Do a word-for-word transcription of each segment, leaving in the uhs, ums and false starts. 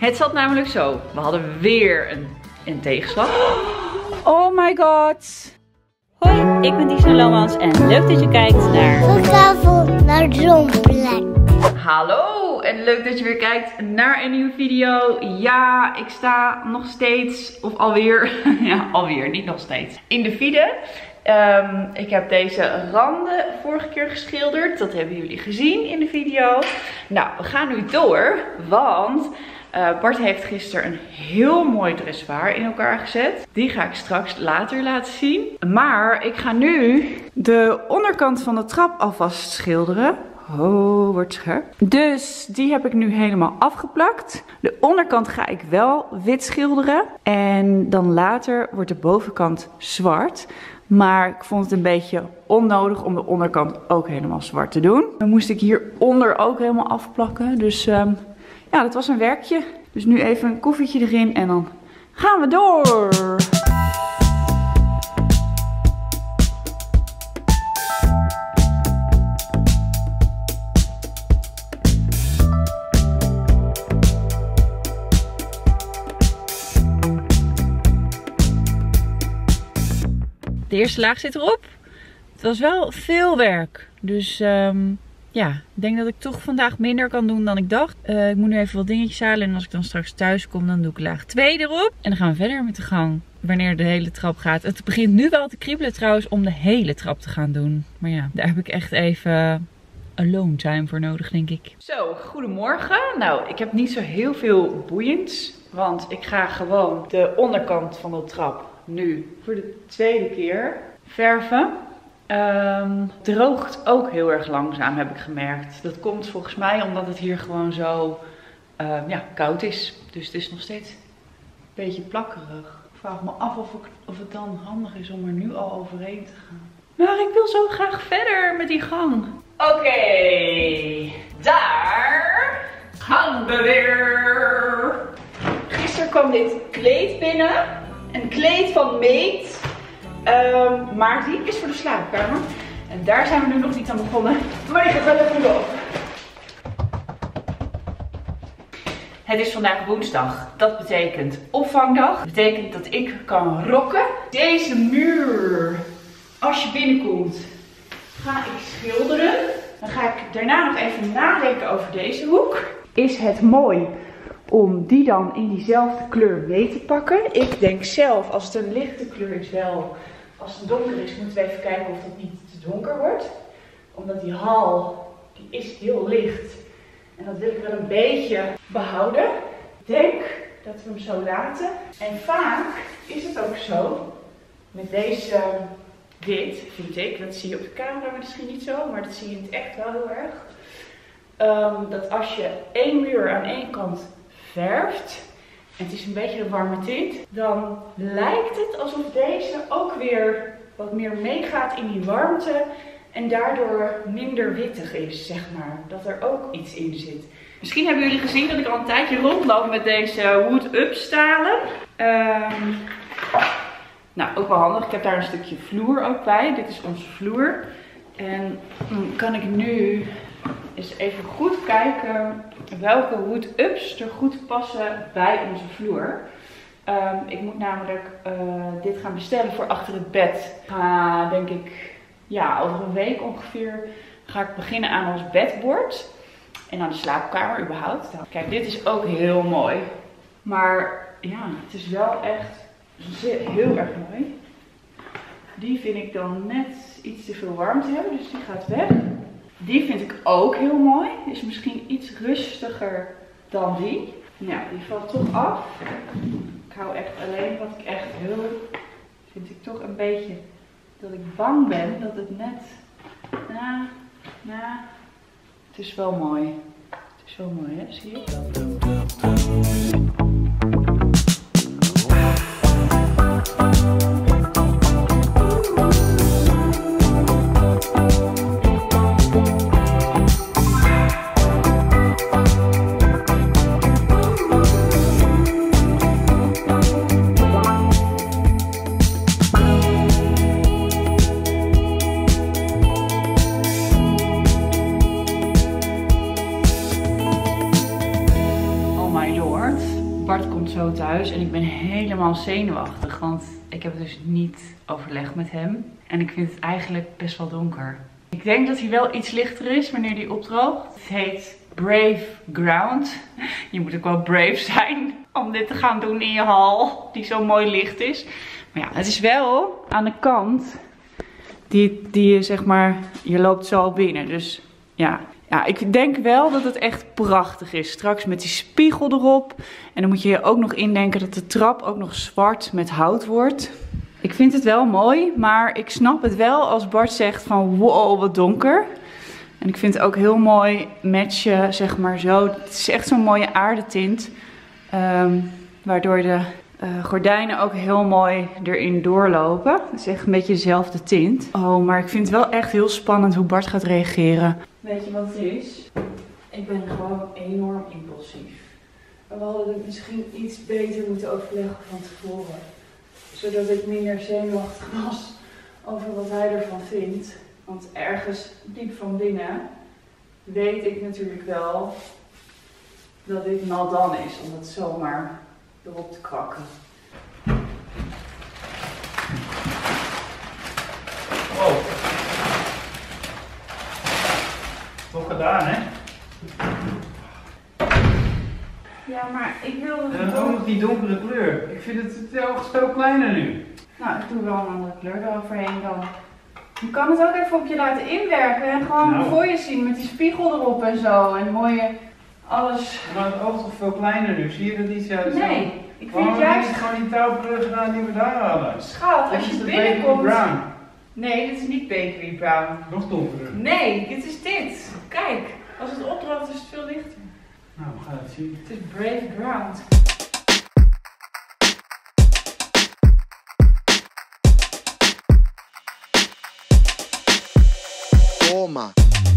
Het zat namelijk zo. We hadden weer een, een tegenslag. Oh my god. Hoi, ik ben Disna Lomans en leuk dat je kijkt naar... Vanavond naar Zonplek. Hallo en leuk dat je weer kijkt naar een nieuwe video. Ja, ik sta nog steeds, of alweer, ja alweer, niet nog steeds, in de file. Um, ik heb deze randen vorige keer geschilderd. Dat hebben jullie gezien in de video. Nou, we gaan nu door, want uh, Bart heeft gisteren een heel mooi dressoir in elkaar gezet. Die ga ik straks later laten zien. Maar ik ga nu de onderkant van de trap alvast schilderen. Oh, wordt scherp. Dus die heb ik nu helemaal afgeplakt. De onderkant ga ik wel wit schilderen. En dan later wordt de bovenkant zwart. Maar ik vond het een beetje onnodig om de onderkant ook helemaal zwart te doen. Dan moest ik hieronder ook helemaal afplakken. Dus um, ja, dat was een werkje. Dus nu even een koffietje erin en dan gaan we door. De eerste laag zit erop. Het was wel veel werk. Dus um, ja, ik denk dat ik toch vandaag minder kan doen dan ik dacht. Uh, ik moet nu even wat dingetjes halen. En als ik dan straks thuis kom, dan doe ik laag twee erop. En dan gaan we verder met de gang. Wanneer de hele trap gaat. Het begint nu wel te kriebelen trouwens om de hele trap te gaan doen. Maar ja, daar heb ik echt even alone time voor nodig, denk ik. Zo, goedemorgen. Nou, ik heb niet zo heel veel boeiends. Want ik ga gewoon de onderkant van de trap nu voor de tweede keer verven. Um, droogt ook heel erg langzaam, heb ik gemerkt. Dat komt volgens mij omdat het hier gewoon zo uh, ja, koud is. Dus het is nog steeds een beetje plakkerig. Ik vraag me af of, ik, of het dan handig is om er nu al overheen te gaan. Maar ik wil zo graag verder met die gang. Oké, okay, daar gaan we weer. Gisteren kwam dit kleed binnen. Een kleed van Meet. Um, maar die is voor de slaapkamer. En daar zijn we nu nog niet aan begonnen. Maar die gaat wel even door. Het is vandaag woensdag. Dat betekent opvangdag. Dat betekent dat ik kan rocken. Deze muur, als je binnenkomt, ga ik schilderen. Dan ga ik daarna nog even nadenken over deze hoek. Is het mooi om die dan in diezelfde kleur mee te pakken? Ik denk zelf, als het een lichte kleur is wel. Als het donker is, moeten we even kijken of het niet te donker wordt. Omdat die hal, die is heel licht. En dat wil ik wel een beetje behouden. Ik denk dat we hem zo laten. En vaak is het ook zo, met deze wit, vind ik. Dat zie je op de camera misschien niet zo, maar dat zie je in het echt wel heel erg. Um, dat als je één muur aan één kant verft, en het is een beetje een warme tint, dan lijkt het alsof deze ook weer wat meer meegaat in die warmte en daardoor minder wittig is, zeg maar. Dat er ook iets in zit. Misschien hebben jullie gezien dat ik al een tijdje rondloop met deze Wood Up stalen. Um, nou, ook wel handig. Ik heb daar een stukje vloer ook bij. Dit is onze vloer. En dan kan ik nu eens even goed kijken welke Wood Ups er goed passen bij onze vloer. Um, ik moet namelijk uh, dit gaan bestellen voor achter het bed. Ga denk ik, ja, over een week ongeveer ga ik beginnen aan ons bedbord. En aan de slaapkamer überhaupt. Kijk, dit is ook heel mooi. Maar ja, het is wel echt heel erg mooi. Die vind ik dan net iets te veel warmte hebben, dus die gaat weg. Die vind ik ook heel mooi. Is misschien iets rustiger dan die. Ja, die valt toch af. Ik hou echt alleen wat ik echt wil. Vind ik toch een beetje dat ik bang ben dat het net... Na, na... Het is wel mooi. Het is wel mooi, hè? Zie je? Oh my lord. zo thuis en ik ben helemaal zenuwachtig. Want ik heb het dus niet overlegd met hem. En ik vind het eigenlijk best wel donker. Ik denk dat hij wel iets lichter is wanneer hij opdroogt. Het heet Brave Ground. Je moet ook wel brave zijn om dit te gaan doen in je hal. Die zo mooi licht is. Maar ja, het is wel aan de kant. Die, die zeg maar, je loopt zo binnen. Dus ja. Ja, ik denk wel dat het echt prachtig is. Straks met die spiegel erop. En dan moet je je ook nog indenken dat de trap ook nog zwart met hout wordt. Ik vind het wel mooi, maar ik snap het wel als Bart zegt van wow, wat donker. En ik vind het ook heel mooi matchen, zeg maar zo. Het is echt zo'n mooie aardetint. Um, waardoor de uh, gordijnen ook heel mooi erin doorlopen. Het is echt een beetje dezelfde tint. Oh, maar ik vind het wel echt heel spannend hoe Bart gaat reageren. Weet je wat het is? Ik ben gewoon enorm impulsief. We hadden het misschien iets beter moeten overleggen van tevoren. Zodat ik minder zenuwachtig was over wat hij ervan vindt. Want ergens diep van binnen weet ik natuurlijk wel dat dit nat dan is om het zomaar erop te krakken. Wow. Toch gedaan, hè? Ja, maar ik wilde... En dan ook nog die donkere kleur. Ik vind het telkens veel kleiner nu. Nou, ik doe wel een andere kleur eroverheen dan. Je kan het ook even op je laten inwerken en gewoon nou. voor je zien met die spiegel erop en zo. En mooie alles. Maar het oog is toch veel kleiner nu? Zie je dat niet juist? Nee, ik vind waarom juist... heb je gewoon die touwkleur gedaan die we daar hadden? Schat, als je binnenkomt... Brown. Nee, dit is niet bakery brown. Nog donkerder. Nee, dit is dit. Kijk, als het opdroogt is het veel lichter. Nou, we gaan het zien. Het is brave ground. Toma.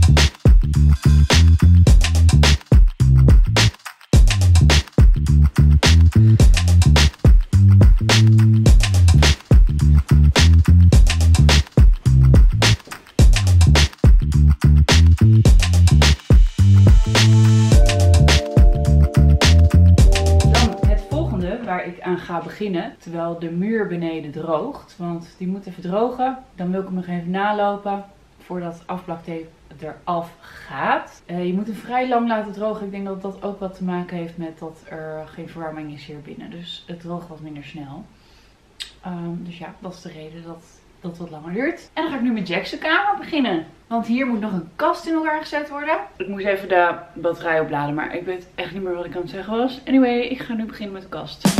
Aan ga beginnen, terwijl de muur beneden droogt, want die moet even drogen. Dan wil ik hem nog even nalopen voordat het afplaktape eraf gaat. Uh, je moet hem vrij lang laten drogen. Ik denk dat dat ook wat te maken heeft met dat er geen verwarming is hier binnen, dus het droogt wat minder snel. Um, dus ja, dat is de reden dat dat wat langer duurt. En dan ga ik nu met Jack's kamer beginnen, want hier moet nog een kast in elkaar gezet worden. Ik moest even de batterij opladen, maar ik weet echt niet meer wat ik aan het zeggen was. Anyway, ik ga nu beginnen met de kast.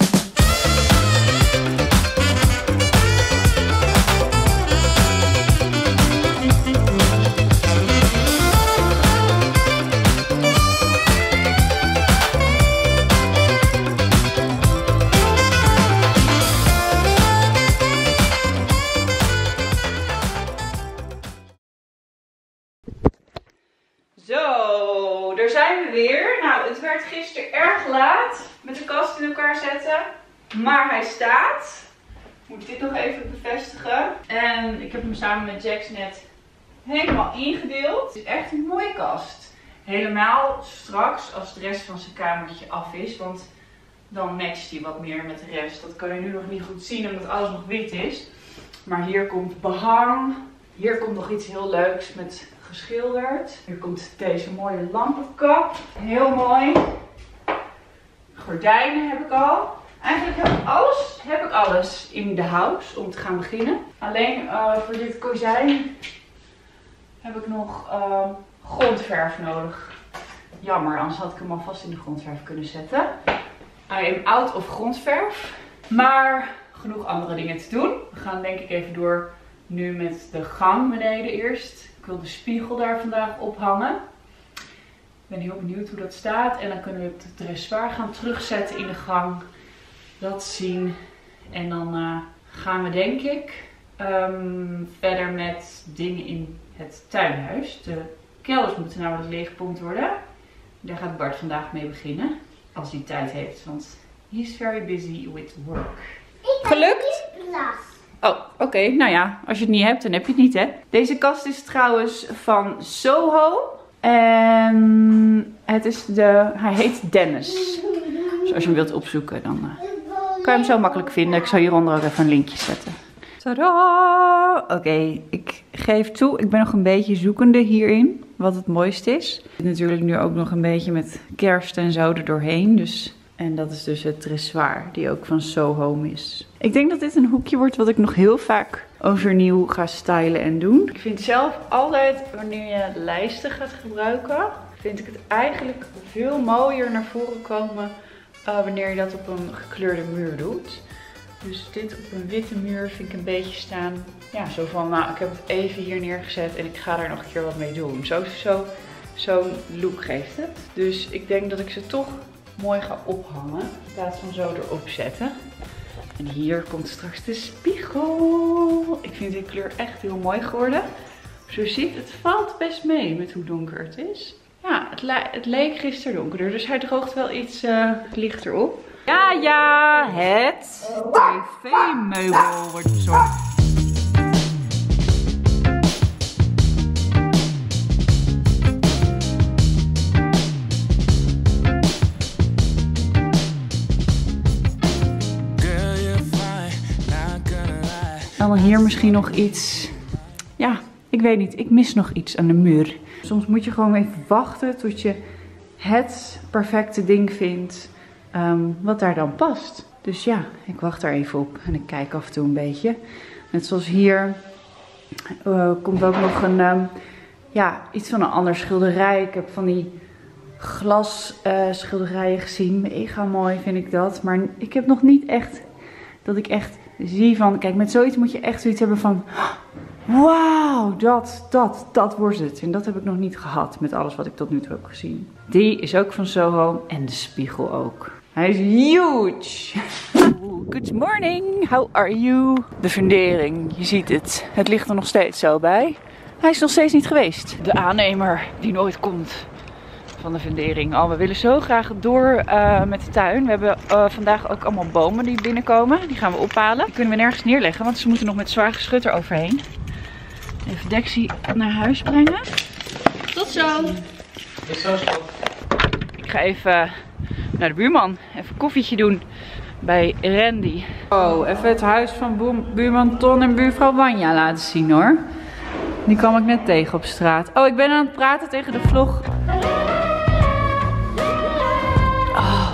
Zo, daar zijn we weer. Nou, het werd gisteren erg laat met de kast in elkaar zetten. Maar hij staat. Ik moet dit nog even bevestigen. En ik heb hem samen met Jack's net helemaal ingedeeld. Het is echt een mooie kast. Helemaal straks als de rest van zijn kamertje af is. Want dan matcht hij wat meer met de rest. Dat kan je nu nog niet goed zien omdat alles nog wit is. Maar hier komt behang. Hier komt nog iets heel leuks met geschilderd. Hier komt deze mooie lampenkap. Heel mooi. Gordijnen heb ik al. Eigenlijk heb ik alles, heb ik alles in de house om te gaan beginnen. Alleen uh, voor dit kozijn heb ik nog uh, grondverf nodig. Jammer, anders had ik hem alvast in de grondverf kunnen zetten. I am out of grondverf. Maar genoeg andere dingen te doen. We gaan denk ik even door nu met de gang beneden eerst. Ik wil de spiegel daar vandaag ophangen. Ik ben heel benieuwd hoe dat staat. En dan kunnen we het dressoir gaan terugzetten in de gang. Dat zien. En dan uh, gaan we denk ik um, verder met dingen in het tuinhuis. De kelders moeten namelijk leeggepompt worden. Daar gaat Bart vandaag mee beginnen. Als hij tijd heeft. Want he is very busy with work. Gelukt? Oh, oké. Okay. Nou ja, als je het niet hebt, dan heb je het niet, hè. Deze kast is trouwens van Soho. En het is de... Hij heet Dennis. Dus Als je hem wilt opzoeken, dan uh, kan je hem zo makkelijk vinden. Ik zal hieronder ook even een linkje zetten. Tadaa! Oké, okay, ik geef toe, ik ben nog een beetje zoekende hierin. Wat het mooiste is. Ik zit natuurlijk nu ook nog een beetje met kerst en zo er doorheen. Dus, en dat is dus het dressoir, die ook van Soho is. Ik denk dat dit een hoekje wordt wat ik nog heel vaak overnieuw ga stylen en doen. Ik vind zelf altijd, wanneer je lijsten gaat gebruiken, vind ik het eigenlijk veel mooier naar voren komen uh, wanneer je dat op een gekleurde muur doet. Dus dit op een witte muur vind ik een beetje staan. Ja, zo van, nou, ik heb het even hier neergezet en ik ga er nog een keer wat mee doen. Zo, zo, zo'n look geeft het. Dus ik denk dat ik ze toch mooi ga ophangen. In plaats van zo erop zetten. En hier komt straks de spiegel. Ik vind die kleur echt heel mooi geworden. Zo ziet het valt best mee met hoe donker het is. Ja, het, het leek gisteren donkerder. Dus hij droogt wel iets uh, lichter op. Ja, ja, het tv-meubel wordt bezorgd. Allemaal hier misschien nog iets. Ja, ik weet niet. Ik mis nog iets aan de muur. Soms moet je gewoon even wachten tot je het perfecte ding vindt. Um, wat daar dan past. Dus ja, ik wacht daar even op. En ik kijk af en toe een beetje. Net zoals hier. Uh, komt ook nog een, um, ja, iets van een ander schilderij. Ik heb van die glas uh, schilderijen gezien. Mega mooi vind ik dat. Maar ik heb nog niet echt, dat ik echt zie van, kijk, met zoiets moet je echt zoiets hebben van, wauw, dat, dat, dat wordt het. En dat heb ik nog niet gehad met alles wat ik tot nu toe heb gezien. Die is ook van Soho en de spiegel ook. Hij is huge. Good morning, how are you? De fundering, je ziet het. Het ligt er nog steeds zo bij. Hij is nog steeds niet geweest. De aannemer die nooit komt van de fundering. Oh, we willen zo graag door uh, met de tuin. We hebben uh, vandaag ook allemaal bomen die binnenkomen. Die gaan we ophalen. Die kunnen we nergens neerleggen, want ze moeten nog met zwaar geschut eroverheen. Even Dexie naar huis brengen. Tot zo! Is zo schat. Ik ga even naar de buurman. Even een koffietje doen bij Randy. Oh, even het huis van buurman Ton en buurvrouw Wanja laten zien hoor. Die kwam ik net tegen op straat. Oh, ik ben aan het praten tegen de vlog. Oh.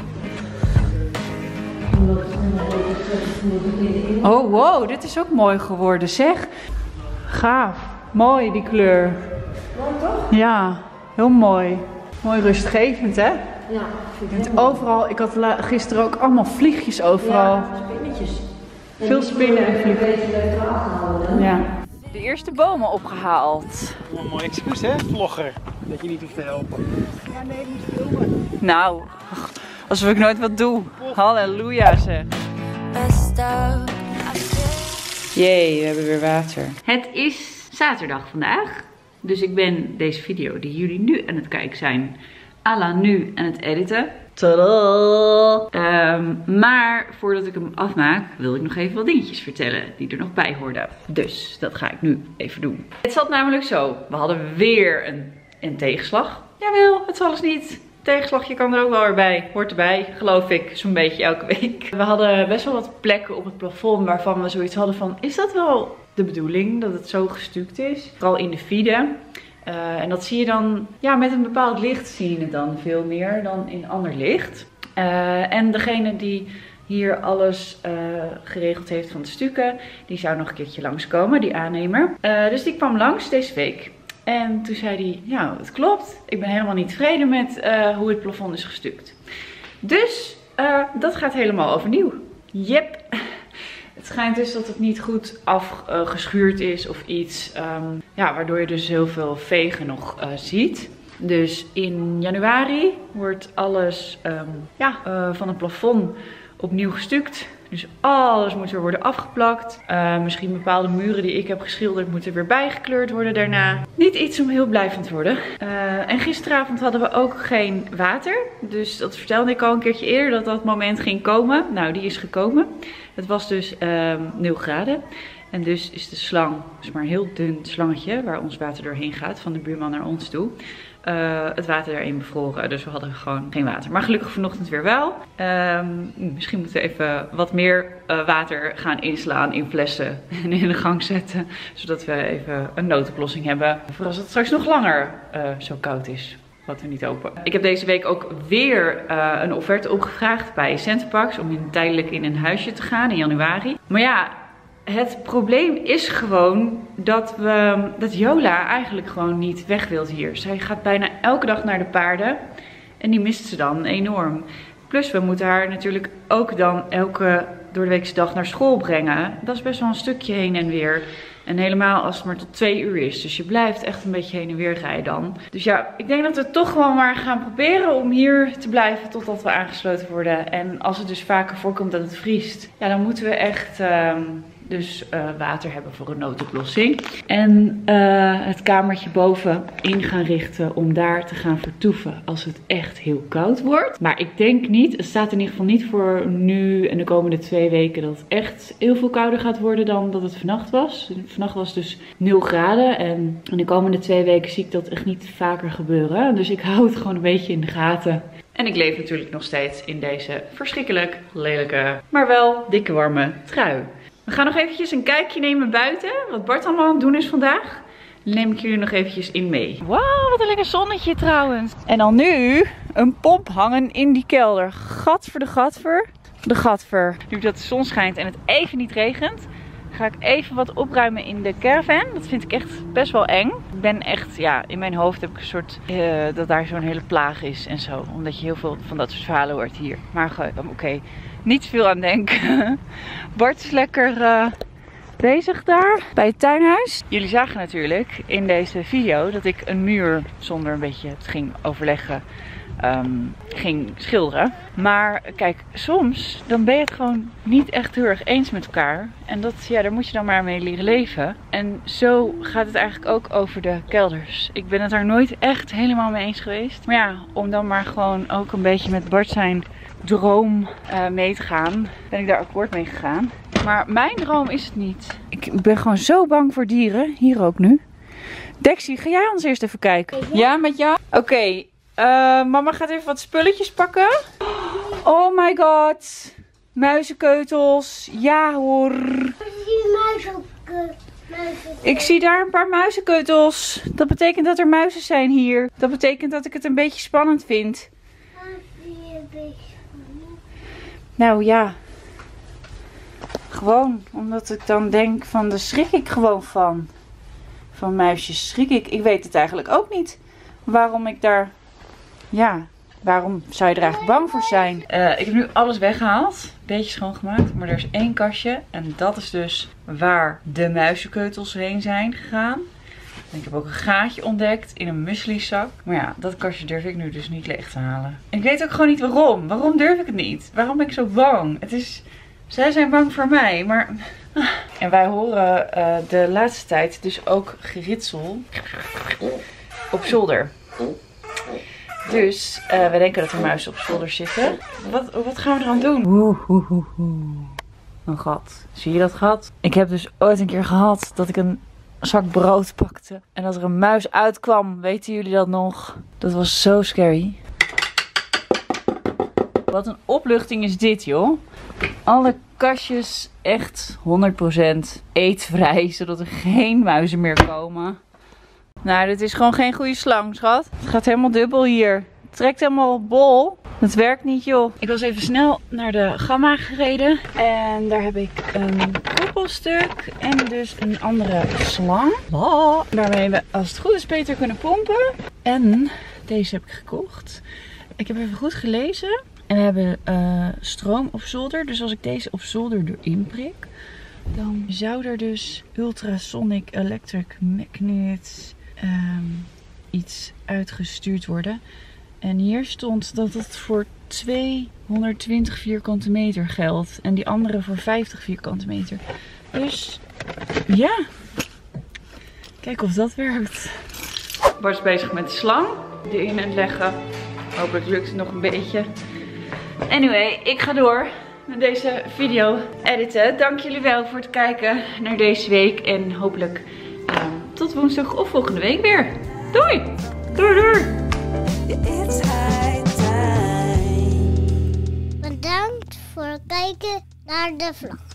Oh, wow, dit is ook mooi geworden, zeg. Gaaf. Mooi, die kleur. Mooi toch? Ja, heel mooi. Mooi rustgevend, hè? Ja. Het overal, ik had gisteren ook allemaal vliegjes overal. Ja, spinnetjes. Veel spinnen en vliegen. Een beetje leuk eraf gehouden. Ja. De eerste bomen opgehaald. Oh, mooi excuus hè, vlogger. Dat je niet hoeft te helpen. Ja, nee, ik moest filmen. Nou, alsof ik nooit wat doe. Halleluja zeg. Jee, we hebben weer water. Het is zaterdag vandaag. Dus ik ben deze video die jullie nu aan het kijken zijn, à la nu aan het editen. Tadaa! Um, maar voordat ik hem afmaak, wil ik nog even wat dingetjes vertellen die er nog bij hoorden. Dus dat ga ik nu even doen. Het zat namelijk zo. We hadden weer een, een tegenslag. Jawel, het is alles niet. Tegenslagje kan er ook wel weer bij. Hoort erbij, geloof ik, zo'n beetje elke week. We hadden best wel wat plekken op het plafond waarvan we zoiets hadden van, is dat wel de bedoeling dat het zo gestuukt is? Vooral in de fide. Uh, en dat zie je dan, ja, met een bepaald licht zie je het dan veel meer dan in ander licht. Uh, en degene die hier alles uh, geregeld heeft van de stukken, die zou nog een keertje langskomen, die aannemer. Uh, dus die kwam langs deze week. En toen zei hij, ja, het klopt. Ik ben helemaal niet tevreden met uh, hoe het plafond is gestuukt. Dus uh, dat gaat helemaal overnieuw. Yep. Het schijnt dus dat het niet goed afgeschuurd uh, is of iets. Um, ja, waardoor je dus heel veel vegen nog uh, ziet. Dus in januari wordt alles um, ja, uh, van het plafond opnieuw gestuukt. Dus alles moet weer worden afgeplakt. Uh, misschien bepaalde muren die ik heb geschilderd moeten weer bijgekleurd worden daarna. Niet iets om heel blij van te worden. Uh, en gisteravond hadden we ook geen water. Dus dat vertelde ik al een keertje eerder dat dat moment ging komen. Nou, die is gekomen. Het was dus uh, nul graden. En dus is de slang, dus maar een heel dun slangetje waar ons water doorheen gaat van de buurman naar ons toe. uh, het water erin bevroren. Dus we hadden gewoon geen water. Maar gelukkig vanochtend weer wel. Um, misschien moeten we even wat meer uh, water gaan inslaan in flessen en in de gang zetten. Zodat we even een noodoplossing hebben voor als het straks nog langer uh, zo koud is. Wat we niet open. Ik heb deze week ook weer uh, een offerte opgevraagd bij Centerparks om in, tijdelijk in een huisje te gaan in januari. Maar ja, het probleem is gewoon dat, we, dat Jola eigenlijk gewoon niet weg wil hier. Zij gaat bijna elke dag naar de paarden en die mist ze dan enorm. Plus we moeten haar natuurlijk ook dan elke doordeweekse dag naar school brengen. Dat is best wel een stukje heen en weer. En helemaal als het maar tot twee uur is. Dus je blijft echt een beetje heen en weer rijden dan. Dus ja, ik denk dat we toch gewoon maar gaan proberen om hier te blijven totdat we aangesloten worden. En als het dus vaker voorkomt dat het vriest, ja, dan moeten we echt uh, dus uh, water hebben voor een noodoplossing. En uh, het kamertje boven in gaan richten om daar te gaan vertoeven als het echt heel koud wordt. Maar ik denk niet, het staat in ieder geval niet voor nu en de komende twee weken dat het echt heel veel kouder gaat worden dan dat het vannacht was. Vannacht was dus nul graden en in de komende twee weken zie ik dat echt niet vaker gebeuren. Dus ik hou het gewoon een beetje in de gaten. En ik leef natuurlijk nog steeds in deze verschrikkelijk lelijke, maar wel dikke warme trui. We gaan nog eventjes een kijkje nemen buiten. Wat Bart allemaal aan het doen is vandaag. Dan neem ik jullie nog eventjes in mee. Wauw, wat een lekker zonnetje trouwens. En dan nu een pomp hangen in die kelder. Gat voor de gatver. De gatver. Nu dat de zon schijnt en het even niet regent, ga ik even wat opruimen in de caravan. Dat vind ik echt best wel eng. Ik ben echt, ja, in mijn hoofd heb ik een soort, uh, dat daar zo'n hele plaag is en zo. Omdat je heel veel van dat soort verhalen hoort hier. Maar oké, okay. Niet veel aan denken. Bart is lekker uh, bezig daar bij het tuinhuis. Jullie zagen natuurlijk in deze video dat ik een muur zonder een beetje het ging overleggen. Um, ging schilderen. Maar kijk, soms dan ben je het gewoon niet echt heel erg eens met elkaar. En dat, ja, daar moet je dan maar mee leren leven. En zo gaat het eigenlijk ook over de kelders. Ik ben het daar nooit echt helemaal mee eens geweest. Maar ja, om dan maar gewoon ook een beetje met Bart zijn droom uh, mee te gaan, ben ik daar akkoord mee gegaan. Maar mijn droom is het niet. Ik ben gewoon zo bang voor dieren. Hier ook nu. Dexie, ga jij ons eerst even kijken? Ja, met jou? Oké. Okay. Uh, mama gaat even wat spulletjes pakken. Oh my god. Muizenkeutels. Ja hoor. Ik zie daar een paar muizenkeutels. Dat betekent dat er muizen zijn hier. Dat betekent dat ik het een beetje spannend vind. Nou ja. Gewoon omdat ik dan denk van, daar schrik ik gewoon van. Van muisjes schrik ik. Ik weet het eigenlijk ook niet. Waarom ik daar... Ja, waarom zou je er eigenlijk bang voor zijn? Uh, ik heb nu alles weggehaald. Beetje schoongemaakt. Maar er is één kastje. En dat is dus waar de muizenkeutels heen zijn gegaan. En ik heb ook een gaatje ontdekt in een muesli-zak. Maar ja, dat kastje durf ik nu dus niet leeg te halen. En ik weet ook gewoon niet waarom. Waarom durf ik het niet? Waarom ben ik zo bang? Het is... Zij zijn bang voor mij, maar... En wij horen uh, de laatste tijd dus ook geritsel op zolder. Dus uh, we denken dat er muizen op zolder zitten. Wat, wat gaan we eraan doen? Oeh, oeh, oeh, oeh. Een gat. Zie je dat gat? Ik heb dus ooit een keer gehad dat ik een zak brood pakte. En dat er een muis uitkwam. Weten jullie dat nog? Dat was zo scary. Wat een opluchting is dit, joh. Alle kastjes echt honderd procent eetvrij. Zodat er geen muizen meer komen. Nou, dit is gewoon geen goede slang, schat. Het gaat helemaal dubbel hier. Het trekt helemaal bol. Het werkt niet, joh. Ik was even snel naar de Gamma gereden. En daar heb ik een koppelstuk en dus een andere slang. Oh. Waarmee we, als het goed is, beter kunnen pompen. En deze heb ik gekocht. Ik heb even goed gelezen. En we hebben uh, stroom op zolder. Dus als ik deze op zolder erin prik, dan zou er dus ultrasonic electric magnet um, iets uitgestuurd worden. En hier stond dat het voor tweehonderdtwintig vierkante meter geldt. En die andere voor vijftig vierkante meter. Dus ja. Kijk of dat werkt. Bart is bezig met de slang. Erin en leggen. Hopelijk lukt het nog een beetje. Anyway, ik ga door met deze video editen. Dank jullie wel voor het kijken naar deze week. En hopelijk um, tot woensdag of volgende week weer. Doei! Doei doei! It's high time. Bedankt voor het kijken naar de vlog.